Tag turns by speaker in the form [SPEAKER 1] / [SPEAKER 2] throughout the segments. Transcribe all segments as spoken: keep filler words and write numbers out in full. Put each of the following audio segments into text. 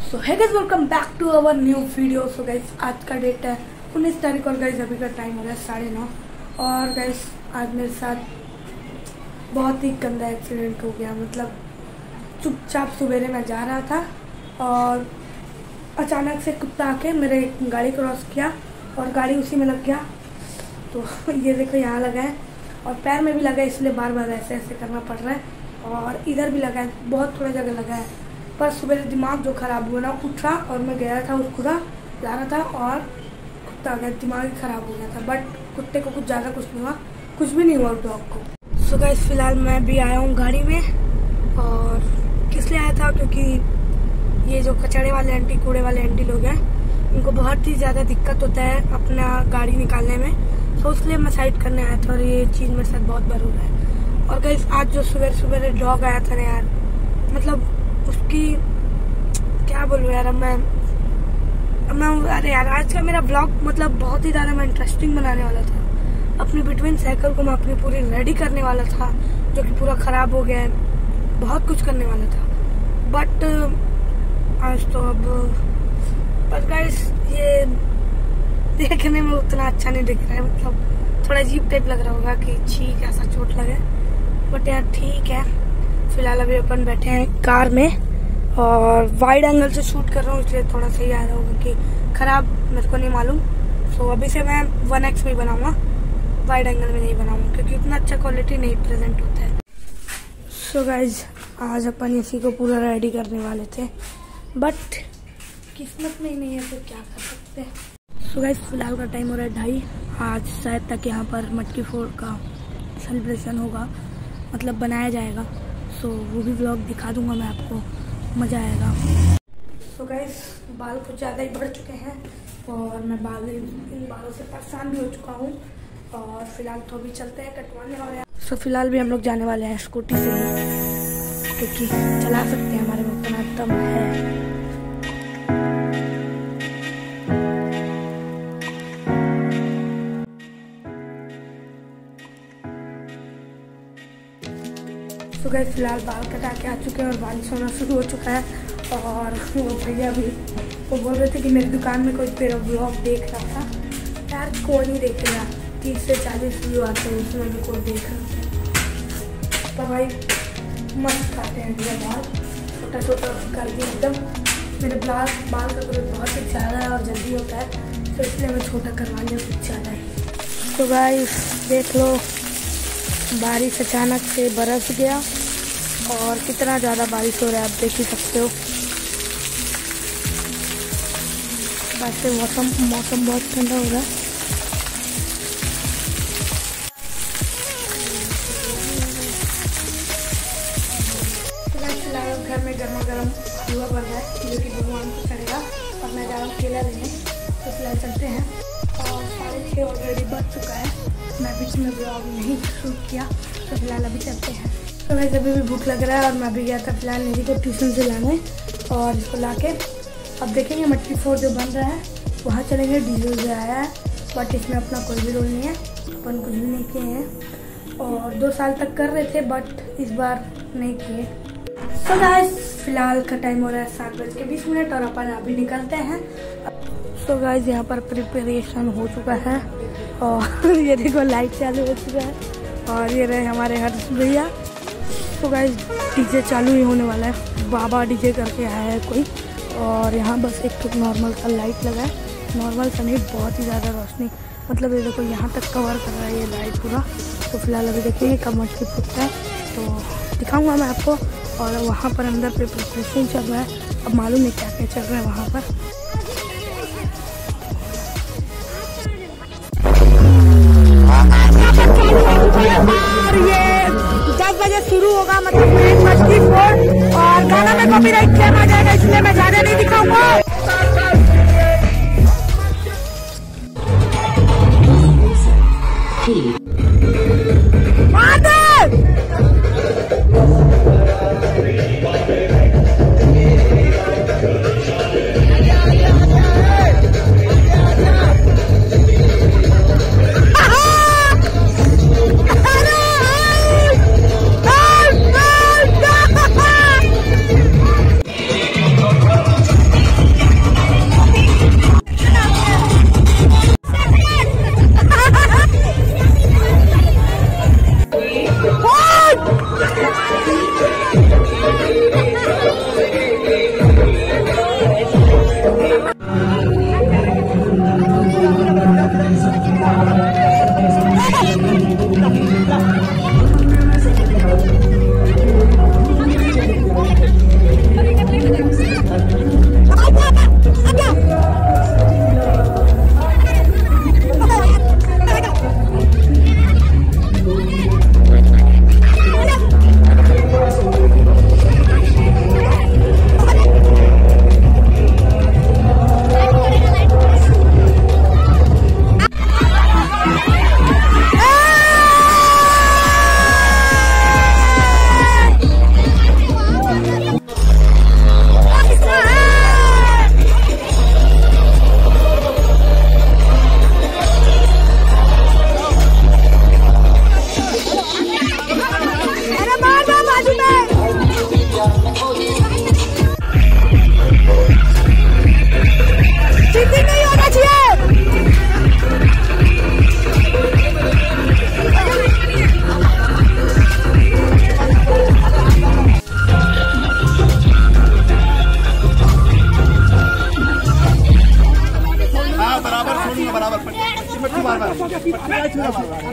[SPEAKER 1] सो है guys, welcome back to our new video. So guys, आज का डेट है उन्नीस तारीख और गाइस अभी का टाइम हो रहा है साढ़े नौ। और गाइस आज मेरे साथ बहुत ही गंदा एक्सीडेंट हो गया। मतलब चुपचाप सवेरे मैं जा रहा था और अचानक से कुत्ता आके मेरे गाड़ी क्रॉस किया और गाड़ी उसी में लग गया। तो ये देखो यहाँ लगा है और पैर में भी लगा है, इसलिए बार बार ऐसे ऐसे करना पड़ रहा है। और इधर भी लगा है, बहुत थोड़ा जगह लगा है। पर सुबह दिमाग जो खराब हुआ ना, उठा और मैं गया था उस खुदा जा रहा था और कुत्ता आ गया, दिमाग ही खराब हो गया था। बट कुत्ते को कुछ ज़्यादा कुछ नहीं हुआ, कुछ भी नहीं हुआ डॉग को। सो गाइस, फिलहाल मैं भी आया हूँ गाड़ी में। और किस लिए आया था, क्योंकि ये जो कचड़े वाले आंटी कूड़े वाले आंटी लोग हैं, इनको बहुत ही ज़्यादा दिक्कत होता है अपना गाड़ी निकालने में। तो इसलिए मैं साइड करने आया था और ये चीज़ मेरे साथ बहुत बार हो रहा है। और गाइस आज जो सुबह सुबह डॉग आया था ना यार, मतलब उसकी क्या बोलूँ यार। मैं मैं अरे यार आज का मेरा ब्लॉग मतलब बहुत ही ज़्यादा मैं इंटरेस्टिंग बनाने वाला था। अपनी बिटवीन साइकिल को मैं अपनी पूरी रेडी करने वाला था, जो कि पूरा ख़राब हो गया है। बहुत कुछ करने वाला था बट आज तो अब पर गाइस ये देखने में उतना अच्छा नहीं दिख रहा है। मतलब थोड़ा अजीब टाइप लग रहा होगा कि ठीक ऐसा चोट लगे, बट यार ठीक है। फिलहाल अभी अपन बैठे हैं कार में और वाइड एंगल से शूट कर रहा हूँ, इसलिए थोड़ा सही आ रहा होगा कि खराब मेरे को नहीं मालूम। सो अभी से मैं वन एक्स में बनाऊंगा, वाइड एंगल में नहीं बनाऊंगा क्योंकि उतना अच्छा क्वालिटी नहीं प्रेजेंट होता है। सो गाइज आज अपन इसी को पूरा रेडी करने वाले थे, बट किस्मत में ही नहीं है तो क्या कर सकते हैं। सो गाइज फिलहाल का टाइम हो रहा है ढाई। आज शायद तक यहाँ पर मटकी फोड़ का सेलिब्रेशन होगा, मतलब बनाया जाएगा। सो so, वो भी व्लॉग दिखा दूंगा मैं आपको, मज़ा आएगा। सो so गाइस बाल कुछ ज़्यादा ही बढ़ चुके हैं और मैं बाल इन बालों से परेशान भी हो चुका हूँ। और फिलहाल तो अभी चलते हैं कटवाने वाले हैं। सो so, फिलहाल भी हम लोग जाने वाले हैं स्कूटी से ही, क्योंकि चला सकते हैं, हमारे में उतना दम है। तो गाइस फिलहाल बाल कटा के आ चुके हैं और बारिश होना शुरू हो चुका है। और वो भैया भी वो बोल रहे थे कि मेरी दुकान में कोई तेरा ब्लॉग देख रहा था। यार कोई नहीं देखेगा, तीस से चालीस व्यू आते हैं, उसमें भी कोई देख रहा था। तो भाई मस्त खाते हैं मेरे बाल, छोटा छोटा कर दिया एकदम। मेरे बाल बाल का ग्रोथ बहुत ही ज़्यादा है और जल्दी होता है, तो इसलिए मैं छोटा करवा लिया कुछ ज़्यादा ही। तो गाइस देख लो, बारिश अचानक से बरस गया और कितना ज़्यादा बारिश हो रहा है आप देख ही सकते हो। वैसे मौसम मौसम बहुत ठंडा हो रहा है। फिलहाल घर में गर्मा गर्म हलवा बन रहा है, जो कि भगवान को चढ़ेगा। और मैं जा रहा हूँ केला लेने, तो फिलहाल चलते हैं। और साढ़े छः ऑलरेडी बज चुका है, मैं बीच में ब्लॉग नहीं शूट किया, तो फिलहाल अभी चलते हैं। तो वैसे अभी भी भूख लग रहा है और मैं भी गया था फिलहाल निधि को ट्यूशन से लाने, और इसको लाके अब देखेंगे मटकी फोड़ जो बन रहा है वहाँ चलेंगे। डीजल जो आया है, बट इसमें अपना कोई भी रोल नहीं है, अपन कुछ भी नहीं किए हैं। और दो साल तक कर रहे थे बट इस बार नहीं किए। तो गाइस फिलहाल का टाइम हो रहा है सात बज के बीस मिनट और अपन अभी निकलते हैं। तो गाइस यहाँ पर प्रिपरेशन हो चुका है और ये देखो लाइट चालू हो चुका है और ये रहे हमारे हर्ष भैया। तो गाइस डीजे चालू ही होने वाला है, बाबा डीजे करके आया है कोई। और यहाँ बस एक तो नॉर्मल सा लाइट लगा है, नॉर्मल सा नहीं, बहुत ही ज़्यादा रोशनी, मतलब ये देखो यहाँ तक कवर कर रहा है ये लाइट पूरा। तो फिलहाल अभी देखेंगे कब मटकी फूटता है तो दिखाऊँगा मैं आपको। और वहाँ पर अंदर प्रिपरेशन चल रहा है, अब मालूम नहीं क्या क्या चल रहा है वहाँ पर। और ये दस बजे शुरू होगा, मतलब एक मटकी फोड़, और गाना में कॉपीराइट क्लेम आ जाएगा, इसलिए मैं ज़्यादा नहीं दिखाऊंगा।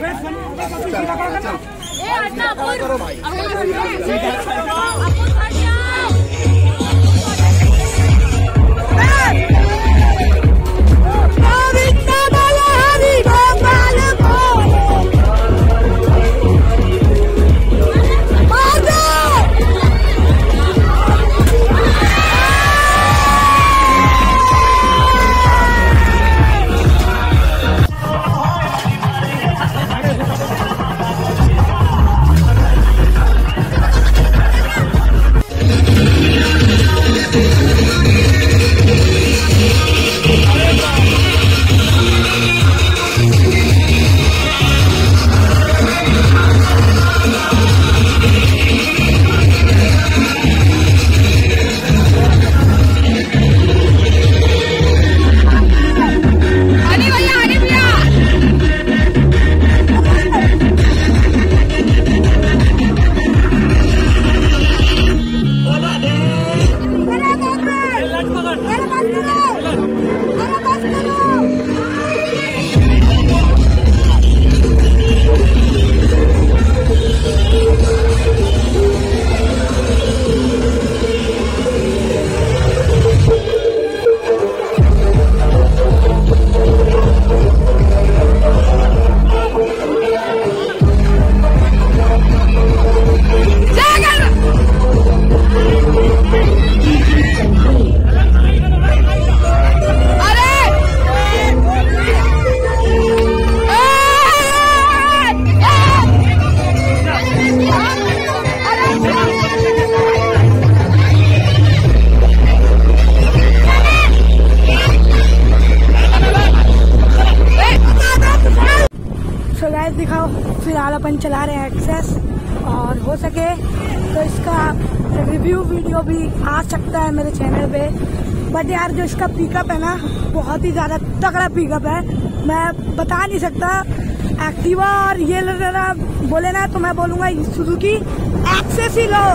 [SPEAKER 1] दिखाओ। फिलहाल अपन चला रहे हैं एक्सेस, और हो सके तो इसका रिव्यू वीडियो भी आ सकता है मेरे चैनल पे। बट यार जो इसका पिकअप है ना, बहुत ही ज्यादा तगड़ा पिकअप है, मैं बता नहीं सकता। एक्टिवा और ये बोले ना तो मैं बोलूंगा सुजुकी एक्सेस ही लो।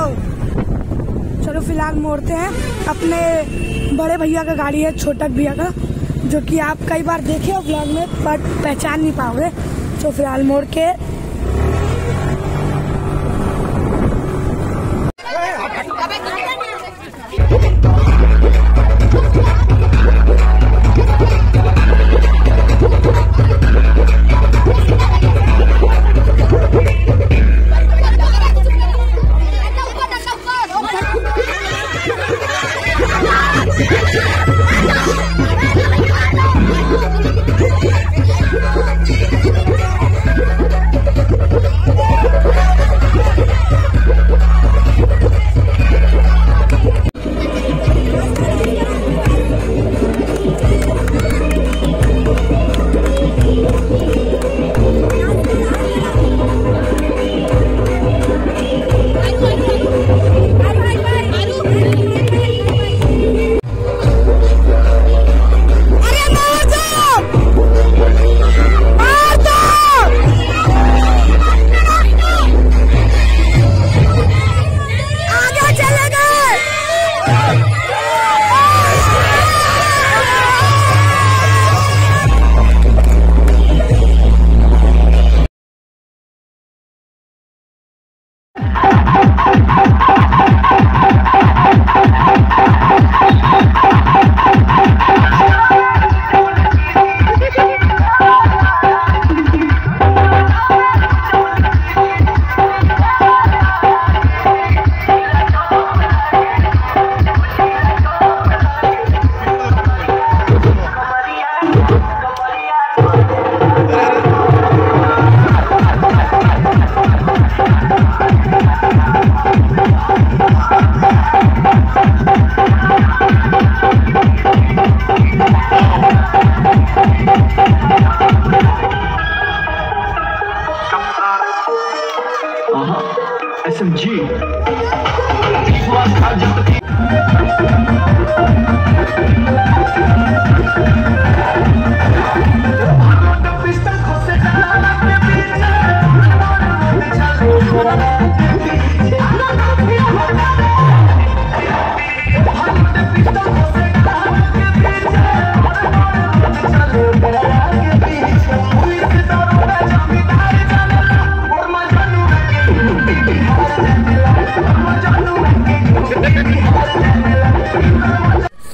[SPEAKER 1] चलो फिलहाल मोड़ते हैं। अपने बड़े भैया का गाड़ी है, छोटक भैया का, जो कि आप कई बार देखे हो ब्लॉग में बट पहचान नहीं पाओगे। तो फिलहाल मोड़ के
[SPEAKER 2] S M G. I'm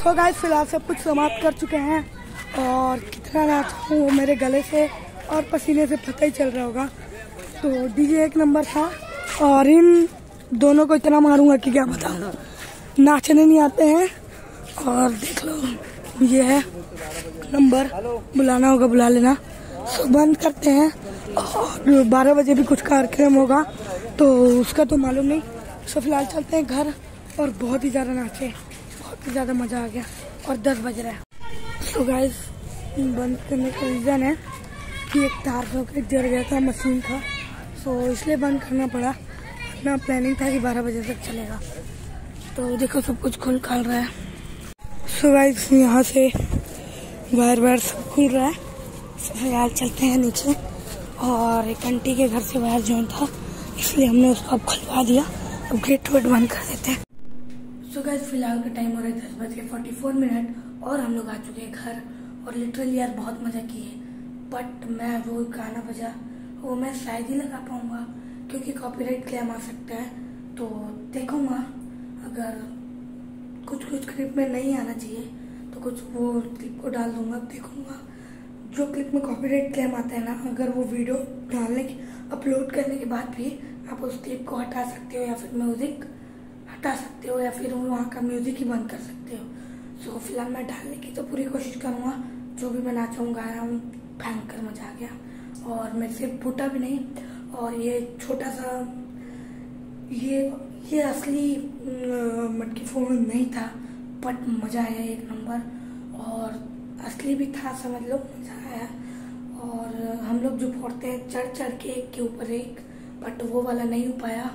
[SPEAKER 1] तो गाइस फिलहाल सब कुछ समाप्त कर चुके हैं और कितना नाचा हूँ वो मेरे गले से और पसीने से पता ही चल रहा होगा। तो डीजे एक नंबर था और इन दोनों को इतना मारूंगा कि क्या बताऊँ, नाचने नहीं आते हैं। और देख लो ये है नंबर, बुलाना होगा बुला लेना। सो बंद करते हैं और बारह बजे भी कुछ कार्यक्रम होगा तो उसका तो मालूम नहीं। सो फिलहाल चलते हैं घर और बहुत ही ज़्यादा नाचे, बहुत ही ज़्यादा मज़ा आ गया और दस बज रहा है। सो गाइस बंद करने का रीज़न है कि एक तार सॉकेट जल गया था मशीन का, सो इसलिए बंद करना पड़ा। अपना प्लानिंग था कि बारह बजे तक चलेगा। तो देखो सब कुछ खुल खाल रहा है। सो गाइस यहाँ से वायर वायर सब खुल रहा है। सो फिलहाल चलते हैं नीचे और एक आंटी के घर से वायर जॉइन था इसलिए हमने उसको अब खुलवा दिया। अब गेट वेट बंद कर देते हैं। सो गाइस फिलहाल का टाइम हो रहा है दस बज के फोर्टी फोर मिनट और हम लोग आ चुके हैं घर और लिटरली यार बहुत मजा किए। बट मैं वो गाना बजा वो मैं शायद ही लगा पाऊंगा क्योंकि कॉपीराइट क्लेम आ सकता है। तो देखूंगा अगर कुछ कुछ क्लिप में नहीं आना चाहिए तो कुछ वो क्लिप को डाल दूंगा। देखूंगा जो क्लिप में कॉपीराइट क्लेम आता है ना, अगर वो वीडियो डालने की अपलोड करने के बाद भी आप उस क्लिप को हटा सकते हो या फिर म्यूजिक हटा सकते हो या फिर वहाँ का म्यूजिक ही बंद कर सकते हो। सो so, फिलहाल मैं डालने की तो पूरी कोशिश करूँगा। जो भी मैं नाचा हूँ गाया हूँ भयंकर मजा आ गया और मेरे से फूटा भी नहीं। और ये छोटा सा ये ये असली मटकी फोड़ नहीं था बट मजा आया एक नंबर और असली भी था, समझ लो मजा आया। और हम लोग जो फोड़ते हैं चढ़ चढ़ के एक के ऊपर एक, बट वो वाला नहीं हो पाया।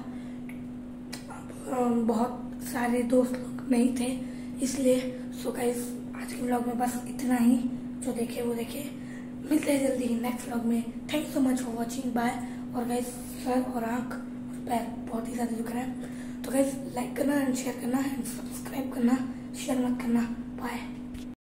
[SPEAKER 1] बहुत सारे दोस्त लोग नहीं थे इसलिए। सो गाइस आज के व्लॉग में बस इतना ही, जो देखे वो देखे। मिलते हैं जल्दी ही नेक्स्ट व्लॉग में। Thank you so much for watching, bye. और गाइस सर और आँख और पैर बहुत ही ज़्यादा दुख रहा है तो गाइस लाइक करना एंड शेयर करना एंड सब्सक्राइब करना, शेयर मत करना। बाय।